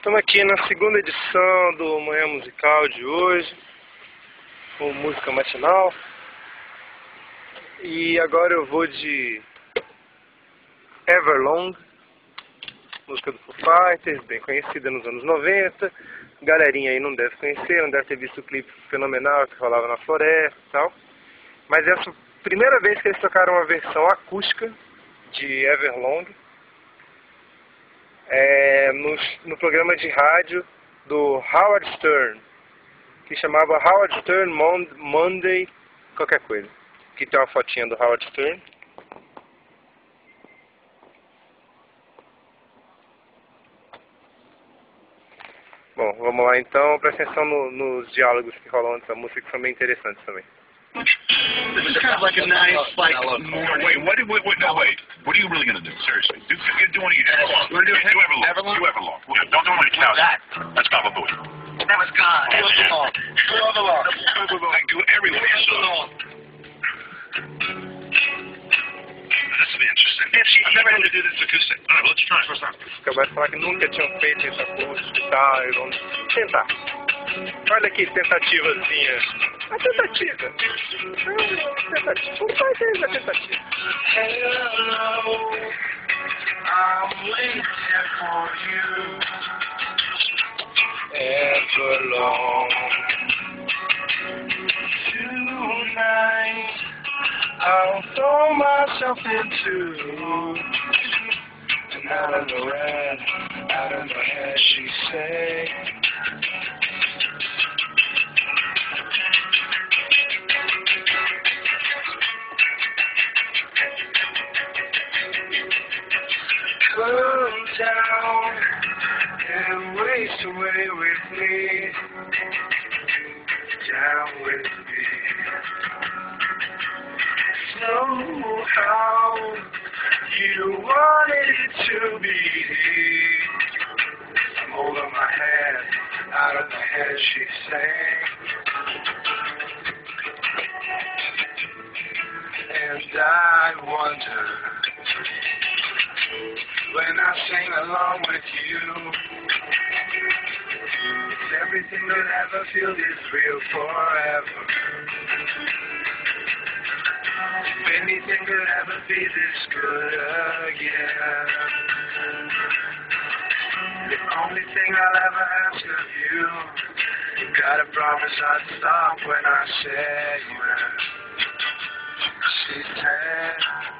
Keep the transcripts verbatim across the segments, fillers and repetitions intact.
Estamos aqui na segunda edição do Manhã Musical de hoje, com música matinal. E agora eu vou de Everlong, música do Foo Fighters, bem conhecida nos anos noventa. Galerinha aí não deve conhecer, não deve ter visto o clipe fenomenal que rolava na floresta e tal. Mas essa é a primeira vez que eles tocaram uma versão acústica de Everlong. É, no, no programa de rádio do Howard Stern, que chamava Howard Stern Monday qualquer coisa. Aqui tem uma fotinha do Howard Stern. Bom, vamos lá então. Presta atenção no, nos diálogos que rolam antes da música, que são bem interessantes também. This is kind of like a nice, like, more... Wait, what, wait, wait, no, wait. What are you really going to do? Seriously. Do, do, do one of you. You want to do do Everlong. Everlong? Do Everlong. Yeah, don't do one of cows. That. That's Baba Booey. That was God. Do Everlong. Do Everlong. Like, do everyone. Everlong. This will be interesting. I've never had to do this acoustic. All right, well, let's try. First time. Acabaram de falar que nunca tinham feito isso acústico e tal, e vamos tentar. Olha que tentativazinha. A tentativa. A tentativa. Como vai ser a tentativa? Hello, I'm waiting for you. Everlong. Tonight, I'll throw myself into and out of the red, out of my head, she say. Come down and waste away with me, down with me. Know how you wanted it to be. I'm holding my head out of my head, she sang. And I wonder, when I sing along with you, if everything that ever feels is real forever. If anything could ever be this good again, the only thing I'll ever ask of you, you gotta promise I'd stop when I say when. She said,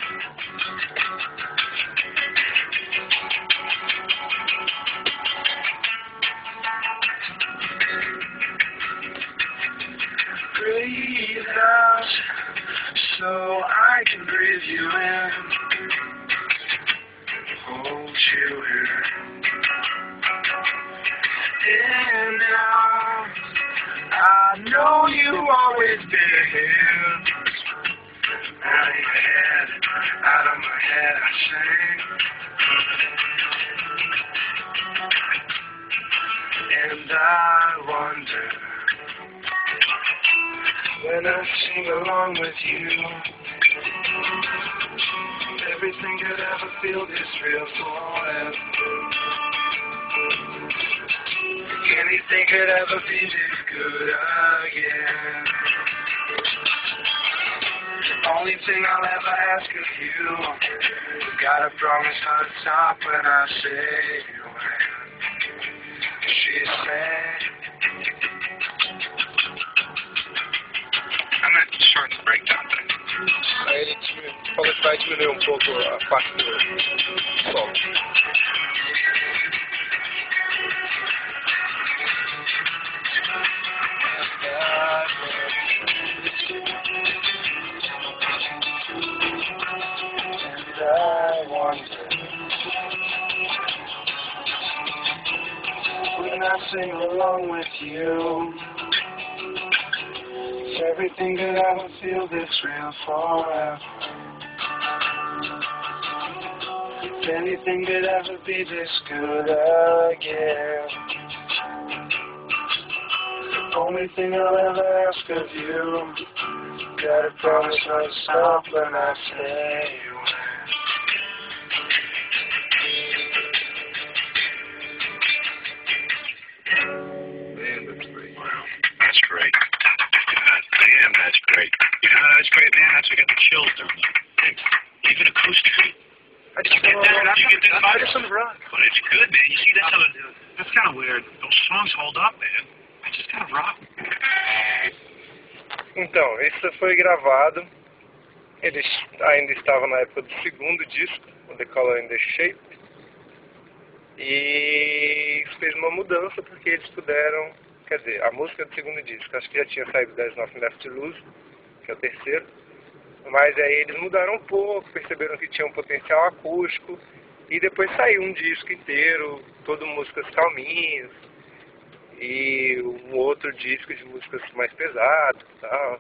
breathe out so I can breathe you in, hold you here. In and out, I know you always been here. Out of your head, out of my head, I sing. And I wonder, when I sing along with you, everything could ever feel this real forever. Anything could ever be this good again. The only thing I'll ever ask of you, you gotta promise I'll stop when I say when. She said, I'm going to shorten the breakdown thing. Aí ele diminui, falou que vai diminuir um pouco a parte do sol. I wonder, when I sing along with you, if everything could ever feel this real forever. If anything could ever be this good again. The only thing I'll ever ask of you, gotta promise not to stop when I say when. that's great. You know, that's great, man. That's what got the chills down there. Thanks. Even acoustic. I You get that? You get that? I just some rock. But it's good, man. You see, that's how it, that's kind of weird. Those songs hold up, man. I just kind of rock. Então, isso foi gravado. Eles ainda estavam na época do segundo disco, o The Color and the Shape. E fez uma mudança porque eles puderam, quer dizer, a música do segundo disco, acho que já tinha saído There's Nothing Left to Lose, que é o terceiro, mas aí eles mudaram um pouco, perceberam que tinha um potencial acústico, e depois saiu um disco inteiro, todo músicas calminhas, e um outro disco de músicas mais pesadas e tal,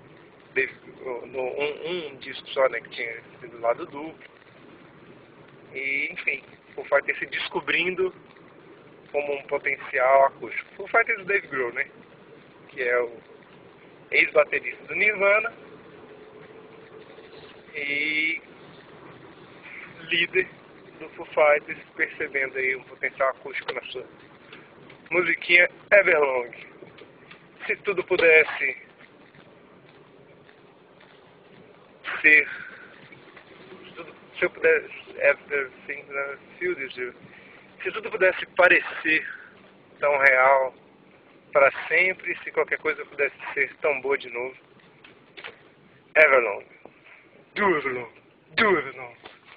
um, um disco só, né, que tinha sido lado duplo, e enfim, Foo Fighters se descobrindo como um potencial acústico. Foo Fighters do Dave Grohl, né? Que é o ex-baterista do Nirvana e líder do Foo Fighters, percebendo aí um potencial acústico na sua musiquinha Everlong. Se tudo pudesse ser, se, tudo, se eu pudesse, everything that feels you. Se tudo pudesse parecer tão real para sempre, se qualquer coisa pudesse ser tão boa de novo. Everlong. Do Everlong. Do Everlong.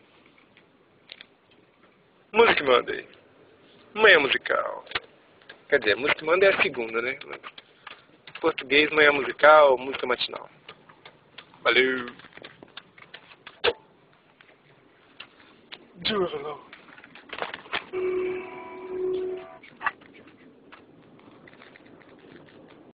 Music Monday. Manhã musical. Quer dizer, Music Monday é a segunda, né? Em português, manhã musical, música matinal. Valeu. Do Everlong.